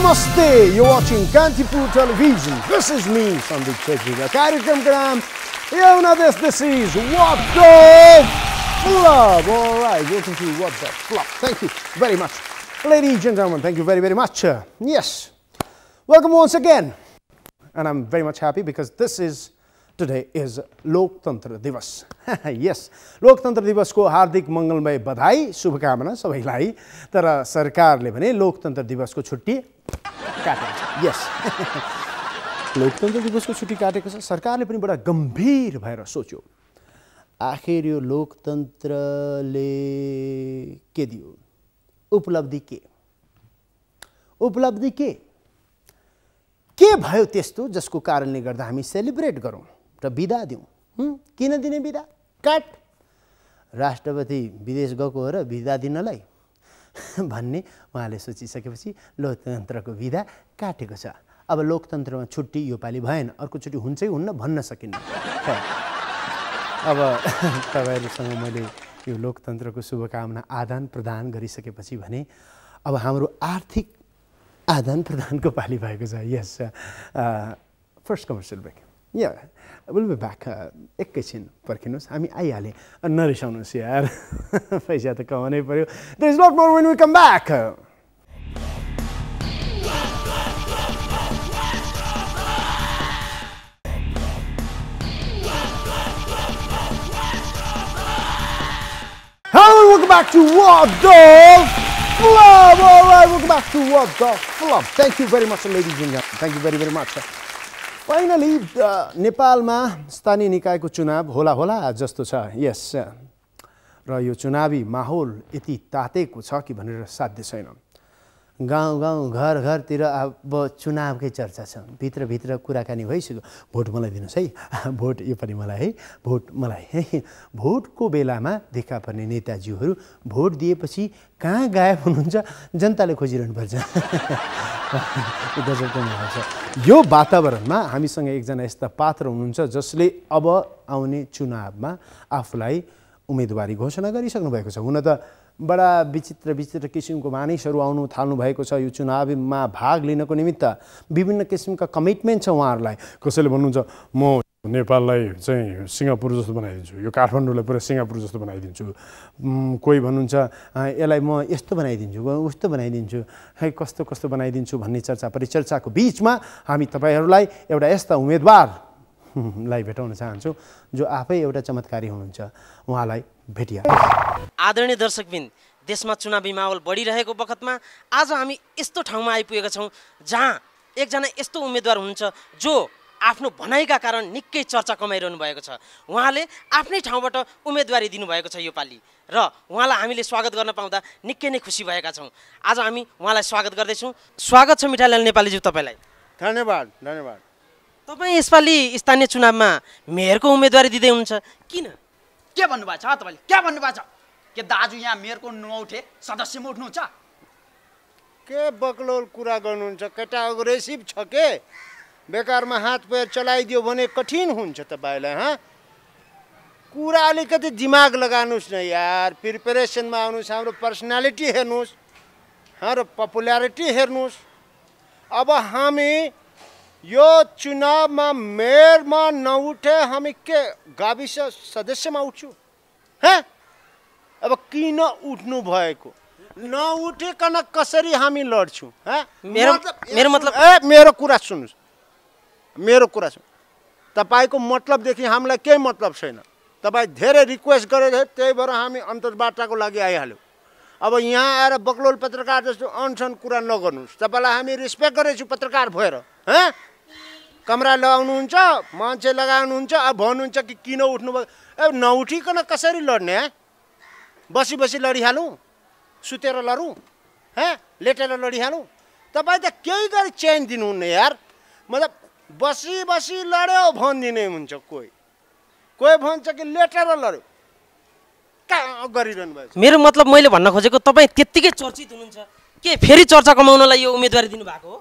Namaste. You're watching Kantipur Television. This is me, Sandeep Chetri. कार्यक्रम का नाम this is What the Flop. All right, welcome to What the Flop. Thank you very much, ladies and gentlemen. Thank you very, very much. Yes, welcome once again, and I'm very much happy because today is Loktantra Divas. Yes, Loktantra Divas को हार्दिक मंगलमय बधाई शुभकामना सबैलाई तर सरकारले भने लोकतन्त्र दिवसको छुट्टी काटेको छ. Yes. लोकतन्त्र दिवसको छुट्टी काटेको छ. सरकारले पनि बडा गम्भीर भएर सोच्यो. आखिर यो लोकतन्त्रले के दियो? उपलब्धि के? उपलब्धि के? के भयो त्यस्तो जसको कारणले गर्दा हामी सेलिब्रेट गरौँ र बिदा दिउँ? किन दिने बिदा? काट. राष्ट्रपति विदेश गएको हो र बिदा दिनलाई भन्ने उहाँले सोचिसकेपछि लोकतन्त्रको बिदा काटेको छ. अब लोकतन्त्रमा छुट्टी योपालि भएन, अर्को छुट्टी हुन्छै हुन्न भन्न सकिन्न. अब तपाईहरुसँग मैले यो लोकतन्त्रको शुभकामना आदान प्रदान गरिसकेपछि भने अब हाम्रो आर्थिक आदान प्रदानको पाली भएको छ. Yes, first commercial break. Yeah, we'll be back. एकैछिन पर्खिनुस्, हामी आइहाले. नरिसाउनुस् यार, पैसा त कमाउनै पर्यो. There's a lot more when we come back. Hello, welcome back to What the Flop. All right, welcome back to What the Flop. Thank you very much, ladies and gentlemen. Thank you very, very much. Finally, नेपालमा स्थानीय निकायको चुनाव होला जस्तो छ. यस, र यो चुनावी माहौल यति तातेको छ कि भनेर साध्य छैन. गाउँ घरतिर अब चुनावकै चर्चा छ. भित्र कुराकानी भइसक्यो. भोट मलाई दिनुस् है, भोट यो पनि मलाई है, भोट मलाई है. भोटको बेलामा देखा पर्ने नेताजीहरू भोट दिएपछि कहाँ गायब हुनुहुन्छ जनताले खोजिरहनु पर्छ. यो वातावरणमा हामीसँग एकजना यस्ता पात्र हुनुहुन्छ जसले अब आउने चुनावमा आफूलाई उम्मेदवारी घोषणा गरिसक्नु भएको छ. हुन त बडा विचित्र किसिमको मानिसहरू आउनु थाल्नु भएको छ यो चुनावमा भाग लिनको निमित्त. विभिन्न किसिमका कमिटमेन्ट छ उहाँहरूलाई. कसैले भन्नुहुन्छ म नेपाललाई चाहिँ सिङ्गापुर जस्तो बनाइदिन्छु, यो काठमाडौँलाई पुरा सिङ्गापुर जस्तो बनाइदिन्छु. कोही भन्नुहुन्छ यसलाई म यस्तो बनाइदिन्छु, उस्तो बनाइदिन्छु, है कस्तो बनाइदिन्छु भन्ने चर्चा परिचर्चाको बिचमा हामी तपाईहरूलाई एउटा यस्ता उम्मेदवारलाई भेटाउन चाहन्छौँ जो आफै एउटा चमत्कारी हुनुहुन्छ. उहाँलाई भेटिया. आदरणीय दर्शकबिन, देशमा चुनावी माहौल बढिरहेको बखतमा आज हामी यस्तो ठाउँमा आइपुगेका छौँ जहाँ एकजना यस्तो उम्मेदवार हुनुहुन्छ जो आफ्नो भनाइका कारण निकै चर्चा कमाइरहनु भएको छ. उहाँले आफ्नै ठाउँबाट उम्मेदवारी दिनुभएको छ योपालि र उहाँलाई हामीले स्वागत गर्न पाउँदा निकै नै खुसी भएका छौँ. आज हामी उहाँलाई स्वागत गर्दैछौँ. स्वागत छ मिठालाल नेपालीज्यू तपाईँलाई. धन्यवाद. तपाईँ यसपालि स्थानीय चुनावमा मेयरको उम्मेदवारी दिँदै हुनुहुन्छ. किन? के भन्नुभएको छ तपाईँले? के भन्नुभएको छ? के दाजु यहाँ मेयरको नउठे सदस्यमा उठ्नुहुन्छ? के बकलोल कुरा गर्नुहुन्छ? केटा अग्रेसिभ छ के? बेकारमा हात पैर चलाइदियो भने कठिन हुन्छ तपाईँलाई. कुरा अलिकति दिमाग लगाउनुहोस् न यार. प्रिपरेसनमा आउनुहोस्, हाम्रो पर्सनालिटी हेर्नुहोस् र पपुल्यारिटी हेर्नुहोस्. अब हामी यो चुनावमा मेयरमा नउठे हामी के गाविस सदस्यमा उठ्छौँ? अब किन उठ्नु भएको? नउठेकन कसरी हामी लड्छौँ? मेरो कुरा सुन्नुहोस्. मेरो कुरा सुन. तपाईँको मतलबदेखि हामीलाई केही मतलब छैन. तपाईँ धेरै रिक्वेस्ट गरेर त्यही भएर हामी अन्तर्वार्ताको लागि आइहाल्यौँ. अब यहाँ आएर बकलोल पत्रकार जस्तो अनसन कुरा नगर्नुहोस्. तपाईँलाई हामी रिस्पेक्ट गरेछौँ पत्रकार भएर. कमरा लगाउनुहुन्छ, मान्छे लगाउनुहुन्छ, अब भन्नुहुन्छ कि किन उठ्नु भयो? नउठिकन कसरी लड्ने? बसी लडिहालौँ, सुतेर लडौँ, लेटेर लडिहालौँ? तपाईँ त केही गरी चेन्ज दिनुहुन्न यार. मतलब बसी लड्यो भनिदिने हुन्छ. कोही भन्छ कि लेटेर लड्यो. कहाँ गरिरहनु भएको? मेरो मतलब मैले भन्न खोजेको तपाईँ त्यत्तिकै चर्चित हुनुहुन्छ के फेरि चर्चा कमाउनलाई यो उम्मेदवारी दिनुभएको हो?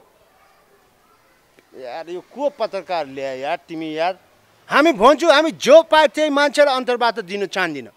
यार यो को पत्रकार ल्याए यार तिमी यार. हामी भन्छौँ हामी जो पाए त्यही मान्छेलाई अन्तर्वार्ता दिन चाहदिन.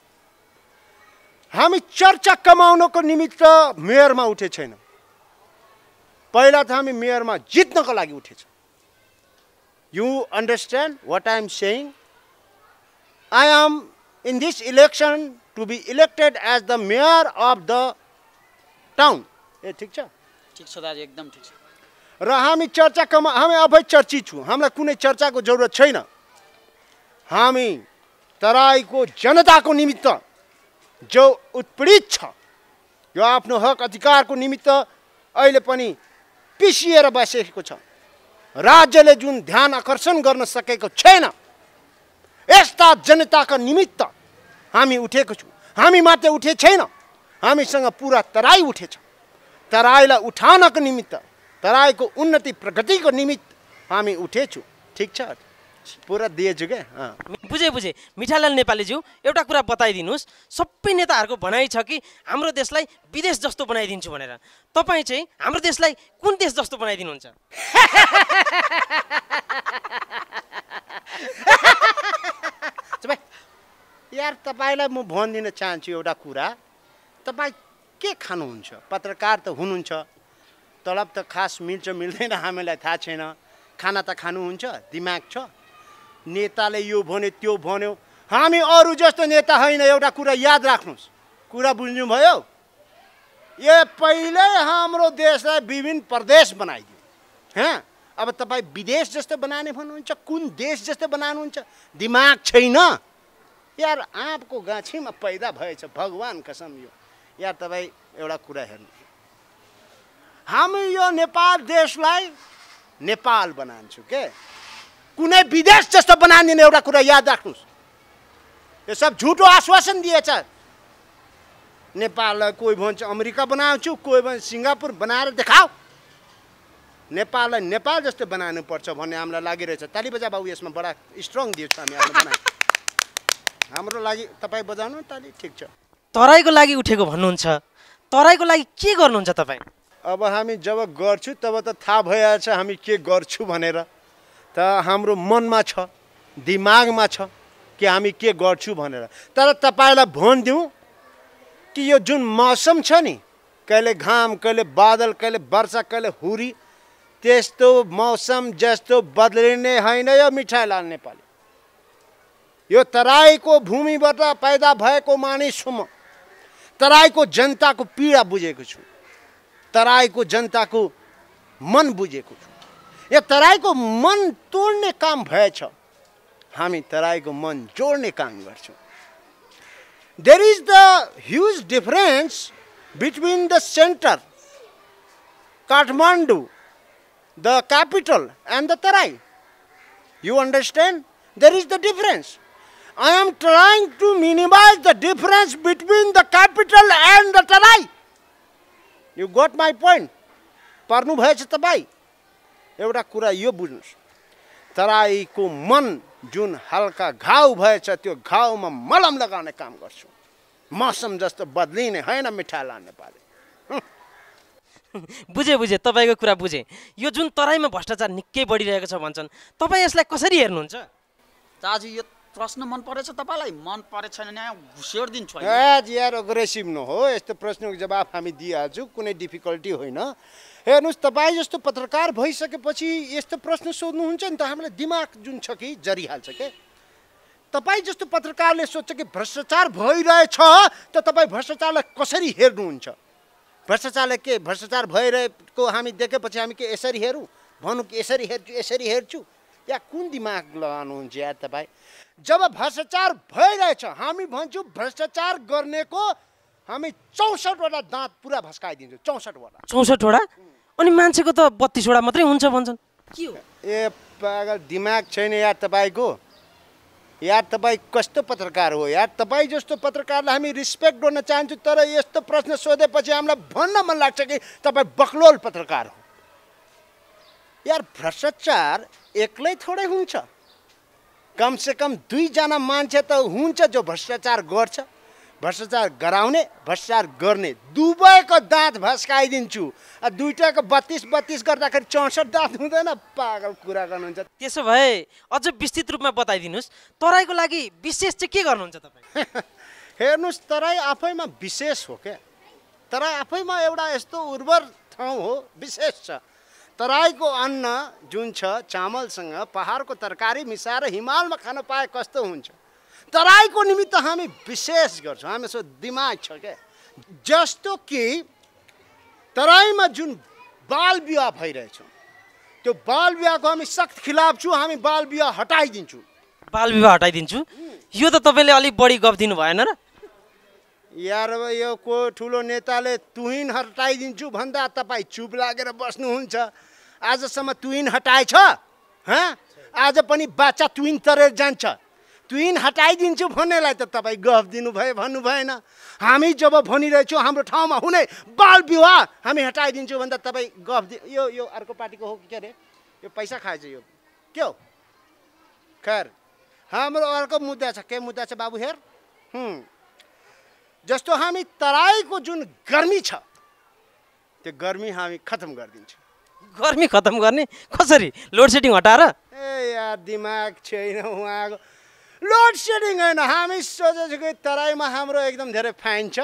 हामी चर्चा कमाउनको निमित्त मेयरमा उठे छैन. पहिला त हामी मेयरमा जित्नको लागि उठेछौँ। You understand what I am saying? I am in this election to be elected as the mayor of the town. ए ठिक छ? ठिक छ दाजु, एकदम ठिक छ। र हामी हामी अभय चर्चित छौँ, हामीलाई कुनै चर्चाको जरुरत छैन। हामी तराईको जनताको निमित्त जो उत्पीडित छ, यो आफ्नो हक अधिकारको निमित्त अहिले पनि पिसिएर बसेको छ, राज्यले जुन ध्यान आकर्षण गर्न सकेको छैन, यस्ता जनताका निमित्त हामी उठेको छौँ। हामी मात्र उठे छैन, हामीसँग पुरा तराई उठेछ। तराईलाई उठाउनको निमित्त, तराईको उन्नति प्रगतिको निमित्त हामी उठेछौँ। ठिक छ? पुरा दिएछु क्या। बुझे मिठालाल नेपालीज्यू, एउटा कुरा बताइदिनुहोस्। सबै नेताहरूको भनाइ छ कि हाम्रो देशलाई विदेश जस्तो बनाइदिन्छु भनेर। तपाईँ चाहिँ हाम्रो देशलाई कुन देश जस्तो बनाइदिनुहुन्छ? यार, तपाईँलाई म भनिदिन चाहन्छु एउटा कुरा। तपाईँ के खानुहुन्छ? पत्रकार त हुनुहुन्छ, तलब त खास मिल्छ मिल्दैन हामीलाई थाहा छैन। खाना त खानुहुन्छ, दिमाग छ। नेताले यो भन्यो त्यो भन्यो, हामी अरू जस्तो नेता होइन। एउटा कुरा याद राख्नुहोस्, कुरा बुझ्नुभयो? यो पहिल्यै हाम्रो देशलाई विभिन्न प्रदेश बनाइदियो। अब तपाईँ विदेश जस्तो बनाने भन्नुहुन्छ, कुन देश जस्तो बनाउनुहुन्छ? दिमाग छैन यार। आँपको गाछीमा पैदा भएछ, भगवान कसम। यो यार तपाईँ एउटा कुरा हेर्नु, हामी यो नेपाल देशलाई नेपाल बनाउँछु के, कुनै विदेश जस्तो बनाइदिने। एउटा कुरा याद राख्नुहोस्, यो सब झुटो आश्वासन दिएछ। नेपाललाई कोही भन्छ अमेरिका बनाउँछु, कोही भन्छ सिङ्गापुर बनाएर देखाऊ। नेपाललाई नेपाल जस्तो बनाउनु पर्छ भन्ने हामीलाई लागिरहेछ। ताली बजा बाबु, यसमा बडा स्ट्रङ दिएछ हामी आफ्नो। हाम्रो लागि तपाईँ बजाउनु ताली। ठिक छ? तराईको लागि उठेको भन्नुहुन्छ, तराईको लागि के गर्नुहुन्छ तपाईँ? अब हामी जब गर्छु तब त थाहा भइहाल्छ हामी के गर्छु भनेर। त हाम्रो मनमा छ, दिमागमा छ कि हामी के गर्छु भनेर। तर तपाईँलाई भनिदिउँ कि यो जुन मौसम छ नि, कहिले घाम, कहिले बादल, कहिले वर्षा, कहिले हुरी, त्यस्तो मौसम जस्तो बदलिने होइन यो मिठाईलाल नेपाली। यो तराईको भूमिबाट पैदा भएको मानिस हुँ म। तराईको जनताको पीडा बुझेको छु, तराईको जनताको मन बुझेको छु। यो तराईको मन तोड्ने काम भएछ, हामी तराईको मन जोड्ने काम गर्छौँ। There is the huge difference between the centre Kathmandu, the capital, and the Terai. You understand? There is the difference. I am trying to minimize the difference between the capital and the Tarai. You got my point? पर्नु भएछ तपाईँ? एउटा कुरा यो बुझ्नुहोस्, तराईको मन जुन हल्का घाउ भएछ त्यो घाउमा मलम लगाउने काम गर्छु। मौसम जस्तो बदलिने होइन मिठाईलाल नेपाली। बुझे तपाईँको कुरा बुझे। यो जुन तराईमा भ्रष्टाचार निकै बढिरहेको छ भन्छन्, तपाईँ यसलाई कसरी हेर्नुहुन्छ? दाजु, यो प्रश्न मन परेछ तपाईँलाई? मन परेछ भने यहाँ घुसेडिदिन्छु। यार अग्रेसिभ नहो, यस्तो प्रश्नको जवाफ हामी दिइहाल्छौँ, कुनै डिफिकल्टी होइन। हेर्नुहोस्, तपाईँ जस्तो पत्रकार भइसकेपछि यस्तो प्रश्न सोध्नुहुन्छ नि त हामीलाई दिमाग जुन छ कि जरिहाल्छ के। तपाईँ जस्तो पत्रकारले सोध्छ कि भ्रष्टाचार भइरहेछ त तपाईँ भ्रष्टाचारलाई कसरी हेर्नुहुन्छ? भ्रष्टाचारलाई के भ्रष्टाचार भइरहेको हामी देखेपछि हामी के यसरी हेरौँ? भनौँ कि यसरी हेर्छु यसरी हेर्छु? या कुन दिमाग लगाउनुहुन्छ यार तपाईँ? जब भ्रष्टाचार भइरहेछ हामी भन्छौँ भ्रष्टाचार गर्नेको हामी 64वटा दाँत पुरा भस्काइदिन्छौँ। 64वटा। 64वटा? अनि मान्छेको त 32वटा मात्रै हुन्छ भन्छन्। के हो? ए पागल, दिमाग छैन यार तपाईँको। यार तपाईँ कस्तो पत्रकार हो यार? तपाईँ जस्तो पत्रकारलाई हामी रिस्पेक्ट गर्न चाहन्छौँ, तर यस्तो प्रश्न सोधेपछि हामीलाई भन्न मन लाग्छ कि तपाईँ बकलोल पत्रकार हो। यार भ्रष्टाचार एक्लै थोरै हुन्छ, कमसेकम 2 जना मान्छे त हुन्छ जो भ्रष्टाचार गर्छ, भ्रष्टाचार गराउने, भ्रष्टाचार गर्ने। दुवैको दाँत भस्काइदिन्छु। दुईटाको 32 गर्दाखेरि 64 दाँत हुँदैन? पागल कुरा गर्नुहुन्छ। त्यसो भए अझ विस्तृत रूपमा बताइदिनुहोस्, तराईको लागि विशेष चाहिँ के गर्नुहुन्छ तपाईँ? हेर्नुहोस्, तराई आफैमा विशेष हो क्या। तराई आफैमा एउटा यस्तो उर्वर ठाउँ हो, विशेष छ। तराईको अन्न जुन छ चामलसँग पहाडको तरकारी मिसाएर हिमालमा खान पाए कस्तो हुन्छ। तराईको निमित्त हामी विशेष गर्छौँ, हामीसँग दिमाग छ क्या। जस्तो कि तराईमा जुन बाल विवाह भइरहेछ त्यो बाल विवाहको हामी सख्त खिलाफ छौँ, हामी बाल विवाह हटाइदिन्छु। बाल विवाह हटाइदिन्छु यो त तपाईँले अलिक बढी गफ दिनु भएन र? यार यो को ठुलो नेताले तुहिन हटाइदिन्छु भन्दा तपाईँ चुप लागेर बस्नुहुन्छ। आजसम्म तुहिन हटाएछ? आज पनि बाचा तुहिन तरेर जान्छ। तुहिन हटाइदिन्छु भन्नेलाई त तपाईँ गफ दिनुभयो, भन्नु भएन। हामी जब भनिरहेछौँ हाम्रो ठाउँमा हुने बाल विवाह हामी हटाइदिन्छु भन्दा तपाईँ गफ यो अर्को पार्टीको हो कि के अरे? यो पैसा खाएछ यो के हो? खैर हाम्रो अर्को मुद्दा छ। के मुद्दा छ बाबु हेर? जस्तो हामी तराईको जुन गर्मी छ त्यो गर्मी हामी खत्म गरिदिन्छौँ। गर्मी खत्म गर्ने कसरी? लोड सेडिङ हटाएर? ए यार दिमाग छैन उहाँको। लोड सेडिङ होइन, हामी सोचेको कि तराईमा हाम्रो एकदम धेरै फाइन छ।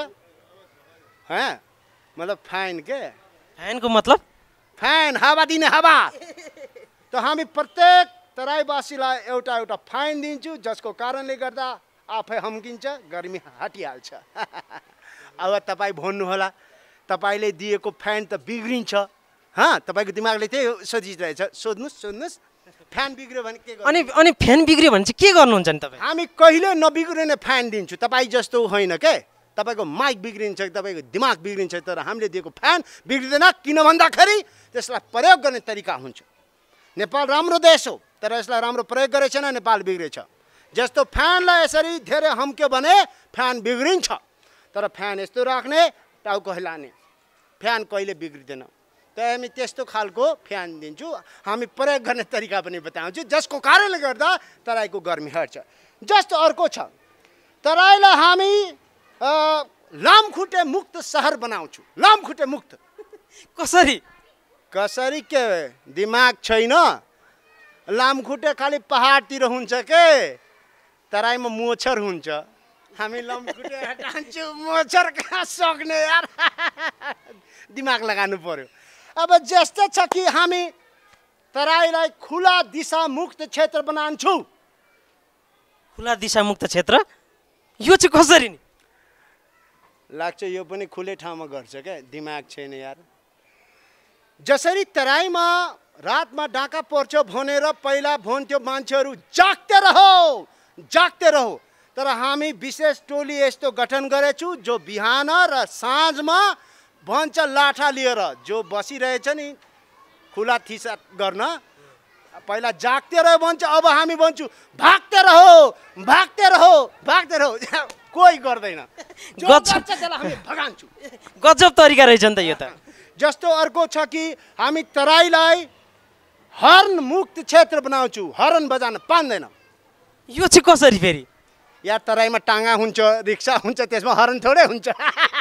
मतलब फाइन के? फ्यानको मतलब? फाइन, हावा दिने हावा। त हामी प्रत्येक तराईवासीलाई एउटा एउटा फाइन दिन्छु, जसको कारणले गर्दा आफै हम्किन्छ, गर्मी हटिहाल्छ। अब तपाईँ भन्नुहोला तपाईँले दिएको फ्यान त बिग्रिन्छ। तपाईँको दिमागले त्यही सोचिरहेछ। सोध्नुहोस् फ्यान बिग्रियो भने के गर्नु? अनि फ्यान बिग्रियो भने चाहिँ के गर्नुहुन्छ नि तपाईँ? हामी कहिले नबिग्रिने फ्यान दिन्छु। तपाईँ जस्तो होइन के? तपाईँको माइक बिग्रिन्छ, तपाईँको दिमाग बिग्रिन्छ, तर हामीले दिएको फ्यान बिग्रिँदैन। किन भन्दाखेरि त्यसलाई प्रयोग गर्ने तरिका हुन्छ। नेपाल राम्रो देश हो, तर यसलाई राम्रो प्रयोग गरेछ न नेपाल बिग्रेछ। जस्तो फ्यानलाई यसरी धेरै हम्क्यो भने फ्यान बिग्रिन्छ, तर फ्यान यस्तो राख्ने टाउको हिलाने फ्यान कहिले बिग्रिँदैन। त हामी त्यस्तो खालको फ्यान दिन्छु। हामी प्रयोग गर्ने तरिका पनि बताउँछु, जसको कारणले गर्दा तराईको गर्मी हट्छ। जस्तो अर्को छ, तराईलाई हामी लामखुट्टे मुक्त सहर बनाउँछु। लामखुट्टे मुक्त कसरी? कसरी के? दिमाग छैन? लामखुट्टे खालि पहाडतिर हुन्छ के? तराईमा मोछर हुन्छ। हामी लामखुट्टे हटाउँछु, मोछर कहाँ सक्ने यार। दिमाग लगाउनु पर्यो। अब जस्तो छ कि हामी तराईलाई खुला दिशा मुक्त क्षेत्र बनाउँछु। खुला दिशा मुक्त क्षेत्र यो चाहिँ कसरी नि? लाग्छ यो पनि खुले ठाउँमा गर्छ क्या, दिमाग छैन यार। जसरी तराईमा रातमा डाका पर्छ भनेर पहिला भन्थ्यो मान्छेहरू जाग्दै रहो, तर हामी विशेष टोली यस्तो गठन गरेछु जो बिहान र साँझमा भन्छ लाठा लिएर जो बसिरहेछ नि खुला थिसा गर्न, पहिला जाग्दै रह्यो भन्छ, अब हामी भन्छु भाग्दै रहो। कोही गर्दैन, हामी भगाउँछु। गजब तरिका रहेछ नि त यो त। जस्तो अर्को छ कि हामी तराईलाई हर्न मुक्त क्षेत्र बनाउँछु। हर्न बजाउन पाउँदैन। यो चाहिँ कसरी फेरि? यार तराईमा टाङ्गा हुन्छ, रिक्सा हुन्छ, त्यसमा हर्न थोरै हुन्छ।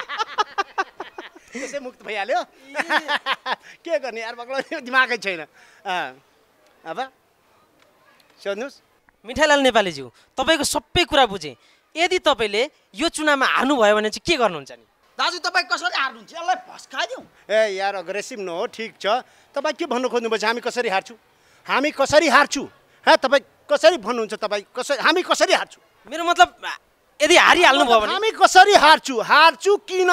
त्यसै मुक्त भइहाल्यो। के गर्ने यार, बग्लो दिमागै छैन। अब सोध्नुहोस्। मिठाईलाल नेपालीज्यू, तपाईँको सबै कुरा बुझेँ। यदि तपाईँले यो चुनावमा हार्नुभयो भने चाहिँ के गर्नुहुन्छ नि? दाजु तपाईँ कसरी हार्नुहुन्छ? यसलाई भस्काइदिउँ। ए यार अग्रेसिभ नहो, ठिक छ। तपाईँ के भन्नु खोज्नुभएछ? हामी कसरी हार्छु? तपाईँ कसरी भन्नुहुन्छ? हामी कसरी हार्छु? मेरो मतलब यदि हारिहाल्नुभयो भने हामी कसरी हार्छु किन?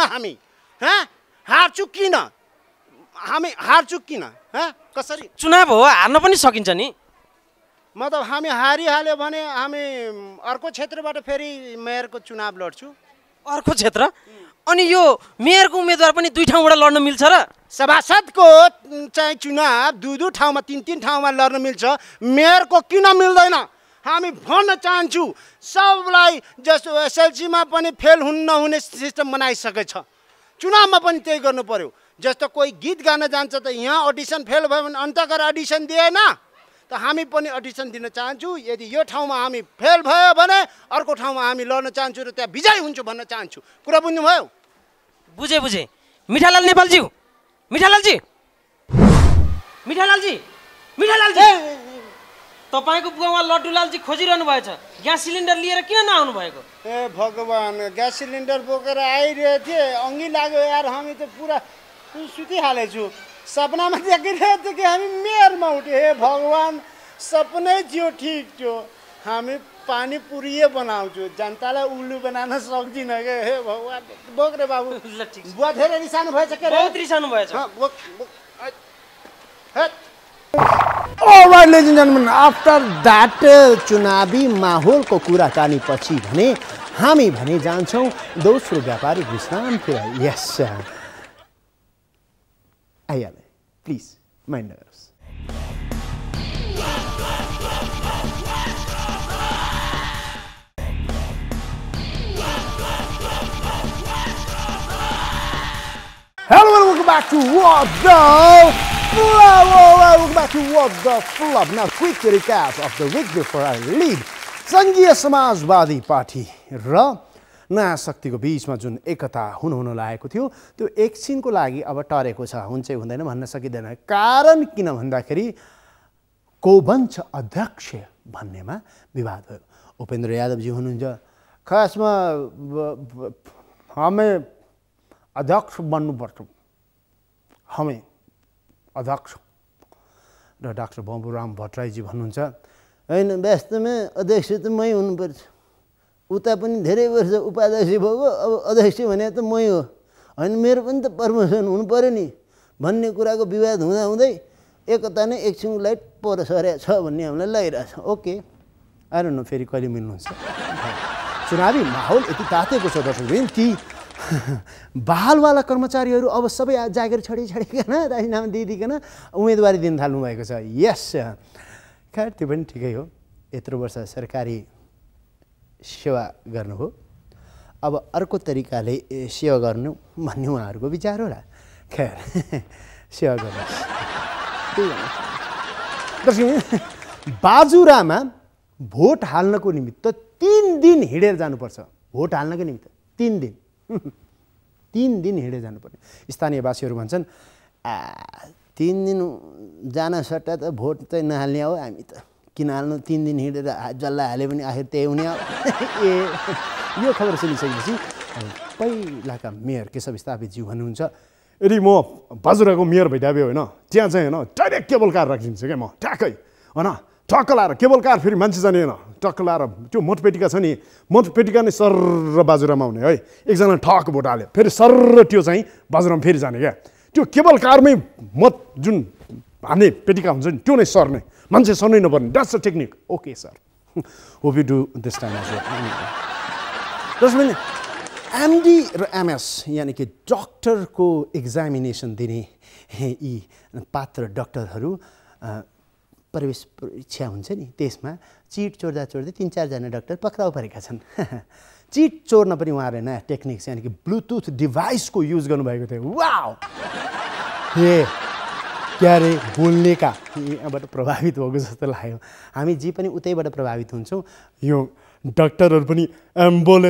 कसरी? चुनाव हो, हार्न पनि सकिन्छ नि। मतलब हामी हारिहाल्यो भने हामी अर्को क्षेत्रबाट फेरि मेयरको चुनाव लड्छु। अर्को क्षेत्र? अनि यो मेयरको उम्मेदवार पनि 2 ठाउँबाट लड्न मिल्छ र? सभासदको चाहिँ चुनाव 2 ठाउँमा 3 ठाउँमा लड्न मिल्छ, मेयरको किन मिल्दैन? हामी भन्न चाहन्छु सबलाई। जस्तो एसएलसीमा पनि फेल नहुने सिस्टम बनाइसकेछ, चुनावमा पनि त्यही गर्नु पर्यो। जस्तो कोही गीत गान जान्छ त यहाँ अडिसन फेल भयो भने अन्त गएर अडिसन दिएन, त हामी पनि अडिसन दिन चाहन्छु। यदि यो ठाउँमा हामी फेल भयो भने अर्को ठाउँमा हामी लड्न चाहन्छु र त्यहाँ विजय हुन्छु भन्न चाहन्छु। कुरा बुझ्नुभयो? बुझेँ। मिठालाल नेपालज्यू, मिठालालजी तपाईँको बुवा लड्डुलालजी खोजिरहनु भएछ ग्यास सिलिन्डर लिएर किन नआउनु भएको ए भगवान ग्यास सिलिन्डर बोकेर आइरहेको थिएँ अङ्गी लाग्यो यार हामी त पुरा सुतिहालेछु सपनामा देखिरहेको थियो कि हामी मेयरमा उठ्यो हे भगवान सपनै थियो ठिक थियो हामी पानी पुरिए बनाउँछु जनतालाई उल्लु बनाउन सक्दिनँ के हे भगवान बोक रे बाबु बुवा धेरै रिसाउनु भएछ के बहुत रिसाउनु भएछ All right, ladies and gentlemen, after that चुनावी माहौलको कुराकानी पछि भने हामी भने जान्छौँ दोस्रो व्यापारिक विश्राम फिर यस आइहाले प्लिज माइन्ड नगर्नुहोस् Hello and welcome back to What the Flop. Welcome back to What the Flop. Now, quick recap of the week before I leave. संघीय समाजवादी पार्टी र नयाँ शक्तिको बीचमा जुन एकता हुन लागेको थियो त्यो एकछिनको लागि अब टरेको छ हुन्छ हुँदैन भन्न सकिँदैन कारण किन भन्दाखेरि कोबन्छ अध्यक्ष भन्नेमा विवाद भयो उपेन्द्र यादवजी हुनुहुन्छ खासमा हामी अध्यक्ष बन्नुपर्छ हामी अध्यक्ष र डाक्टर बाबुराम भट्टराईजी भन्नुहुन्छ हैन वास्तवमा अध्यक्ष त मै हुनुपर्छ उता पनि धेरै वर्ष उपाध्यक्ष भएको अब अध्यक्ष भने त मै हो हैन मेरो पनि त प्रमोसन हुनु पर्यो नि भन्ने कुराको विवाद हुँदै एकता नै एकछिनलाई पर सरे छ भन्ने हामीलाई लागिरहेछ ओके आई डोन्ट नो फेरि कहिले मिल्नुहुन्छ चुनावी माहौल यति तातेको छ दर्शकवृन्द ती बहालवाला कर्मचारीहरू अब सबै जागिर छडिकन राजीनामा दिइदिकन उम्मेदवारी दिन थाल्नु भएको छ यस खैर त्यो पनि ठिकै हो यत्रो वर्ष सरकारी सेवा गर्नुभयो अब अर्को तरिकाले सेवा गर्नु भन्ने उहाँहरूको विचार होला खैर सेवा गर्नुहोस् बाजुरामा भोट हाल्नको निमित्त 3 दिन हिँडेर जानुपर्छ भोट हाल्नको निमित्त 3 दिन 3 दिन हिँडेर जानुपर्ने स्थानीयवासीहरू भन्छन् 3 दिन जान सट्टा त भोट चाहिँ नहाल्ने हो हामी त किन हाल्नु 3 दिन हिँडेर जल्ला हाल्यो भने आखिर त्यही हुने हो ए यो खबर सुनिसकेपछि पहिलाका मेयर केशव स्थापितज्यू भन्नुहुन्छ यदि म बाजुराको मेयर भइदियो होइन त्यहाँ चाहिँ होइन डाइरेक्ट केबल कार राखिदिन्छु क्या म ठ्याक्कै होइन टक्क लाएर केबल कार फेरि मान्छे जाने होइन टक्क लाएर त्यो मतपेटिका छ नि मतपेटिका नै सर्र बाजुरामा हुने है एकजना ठक्क भोट हाल्यो फेरि सर्र त्यो चाहिँ बाजुरामा फेरि जाने क्या त्यो केबल कारमै मत जुन हान्ने पेटिका हुन्छ नि त्यो नै सर्ने मान्छे सर्नै नपर्ने that's a technique okay sir hope you do this time जसमा एमडी र एमएस यानि कि डक्टरको एक्जामिनेसन दिने यी पात्र डक्टरहरू प्रवेश परीक्षा हुन्छ नि त्यसमा चिट चोर्दा 3-4 जना डाक्टर पक्राउ परेका छन् चिट चोर्न पनि उहाँहरूले नयाँ टेक्निक्स यानि कि ब्लुटुथ डिभाइसको युज गर्नुभएको थियो वाउ हे क्या रे बोल्नेका यहाँबाट प्रभावित भएको जस्तो लाग्यो हामी जे पनि उतैबाट प्रभावित हुन्छौँ यो डाक्टरहरू पनि एम बोले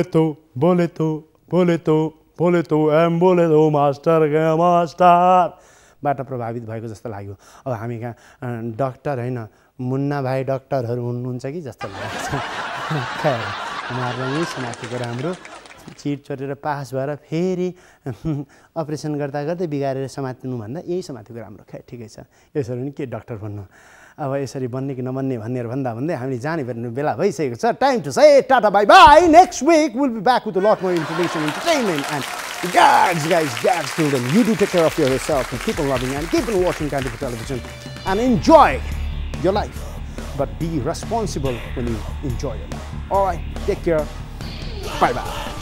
तो एम बोले तो मास्टर बाट प्रभावित भएको जस्तो लाग्यो अब हामी कहाँ डाक्टर होइन मुन्ना भाइ डाक्टरहरू हुनुहुन्छ कि जस्तो लागेको छ उहाँहरूलाई यही समातेको राम्रो चिट चोरेर पास भएर फेरि अपरेसन गर्दा गर्दै बिगारेर समात्नुभन्दा यही समातेको राम्रो ठिकै छ यसरी नि के डाक्टर भन्नु अब यसरी बन्ने कि नबन्ने भनेर भन्दै हामीले जाने बेला भइसकेको छ time to say tata bye bye next week will be back with a lot more information entertainment and Guys, children, you do take care of yourself and keep on loving and keep on watching Kandipu television and enjoy your life. But be responsible when you enjoy your life. All right, take care. Bye-bye.